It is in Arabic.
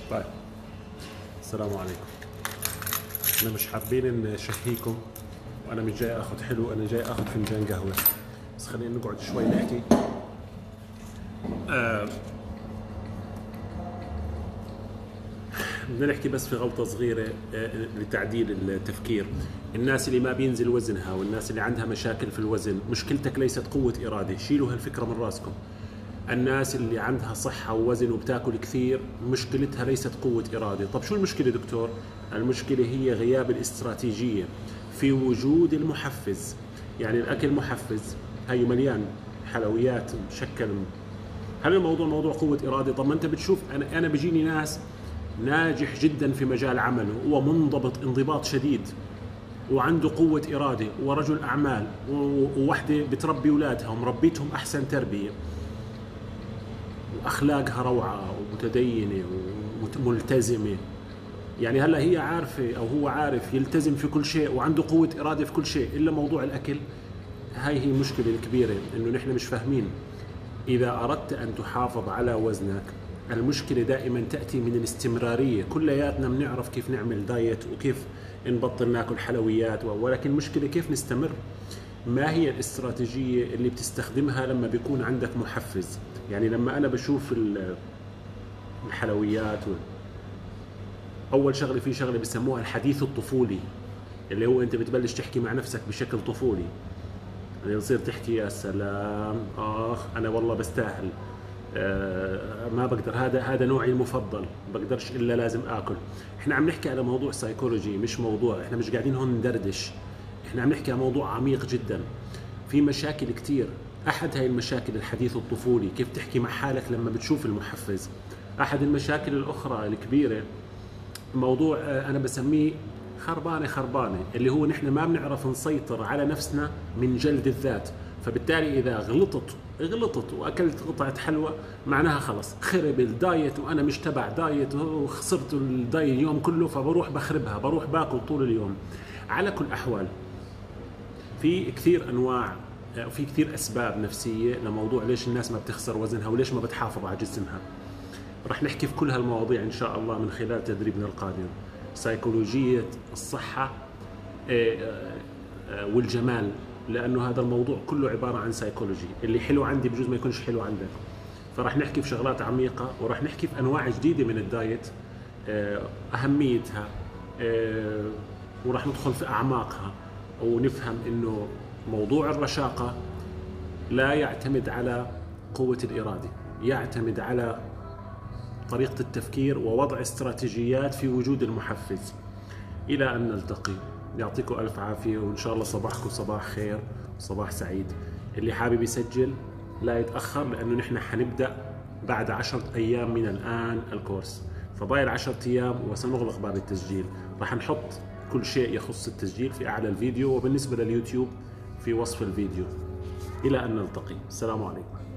طيب، السلام عليكم. احنا مش حابين نشهيكم، وانا مش جاي اخذ حلو، انا جاي اخذ فنجان قهوه. بس خلينا نقعد شوي نحكي. بدنا نحكي بس في غلطه صغيره لتعديل التفكير. الناس اللي ما بينزل وزنها والناس اللي عندها مشاكل في الوزن، مشكلتك ليست قوه اراده، شيلوا هالفكره من راسكم. الناس اللي عندها صحة ووزن وبتاكل كثير، مشكلتها ليست قوة إرادة. طب شو المشكلة دكتور؟ المشكلة هي غياب الاستراتيجية في وجود المحفز. يعني الأكل محفز، هي مليان حلويات مشكل. هل الموضوع موضوع قوة إرادة؟ طب ما أنت بتشوف، أنا بيجيني ناس ناجح جدا في مجال عمله ومنضبط انضباط شديد وعنده قوة إرادة ورجل أعمال ووحدة بتربي أولادها ومربيتهم أحسن تربية واخلاقها روعه ومتدينه وملتزمه. يعني هلا هي عارفه او هو عارف يلتزم في كل شيء وعنده قوه اراده في كل شيء الا موضوع الاكل. هاي هي المشكله الكبيره، انه نحن مش فاهمين. اذا اردت ان تحافظ على وزنك، المشكله دائما تاتي من الاستمراريه. كلياتنا بنعرف كيف نعمل دايت وكيف نبطل ناكل حلويات، ولكن المشكله كيف نستمر. ما هي الاستراتيجية اللي بتستخدمها لما بيكون عندك محفز؟ يعني لما أنا بشوف الحلويات أول شغلة، في شغلة بسموها الحديث الطفولي، اللي هو أنت بتبلش تحكي مع نفسك بشكل طفولي. يعني بتصير تحكي يا سلام، أنا والله بستاهل، ما بقدر، هذا نوعي المفضل، بقدرش إلا لازم آكل. إحنا عم نحكي على موضوع سايكولوجي، مش موضوع، إحنا مش قاعدين هون ندردش. احنا عم نحكي عن موضوع عميق جدا، في مشاكل كتير. احد هاي المشاكل الحديث الطفولي، كيف تحكي مع حالك لما بتشوف المحفز. احد المشاكل الاخرى الكبيرة موضوع انا بسميه خربانة، اللي هو نحن ما بنعرف نسيطر على نفسنا من جلد الذات. فبالتالي اذا غلطت واكلت قطعة حلوى، معناها خلص خرب الدايت وانا مش تبع دايت وخسرت الدايت اليوم كله، فبروح بخربها، بروح باكل طول اليوم. على كل الاحوال، في كثير انواع وفي كثير اسباب نفسيه لموضوع ليش الناس ما بتخسر وزنها وليش ما بتحافظ على جسمها. رح نحكي في كل هالمواضيع ان شاء الله من خلال تدريبنا القادم. سيكولوجيه الصحه والجمال، لانه هذا الموضوع كله عباره عن سيكولوجي. اللي حلو عندي بجوز ما يكونش حلو عندك. فرح نحكي في شغلات عميقه، ورح نحكي في انواع جديده من الدايت، اهميتها، ورح ندخل في اعماقها ونفهم انه موضوع الرشاقة لا يعتمد على قوة الإرادة، يعتمد على طريقة التفكير ووضع استراتيجيات في وجود المحفز. إلى أن نلتقي، يعطيكم ألف عافية، وإن شاء الله صباحكم صباح خير وصباح سعيد. اللي حابب يسجل لا يتأخر، لأنه نحن حنبدأ بعد 10 أيام من الآن الكورس، فضايل 10 أيام وسنغلق باب التسجيل. راح نحط كل شيء يخص التسجيل في أعلى الفيديو، وبالنسبة لليوتيوب في وصف الفيديو. إلى أن نلتقي، السلام عليكم.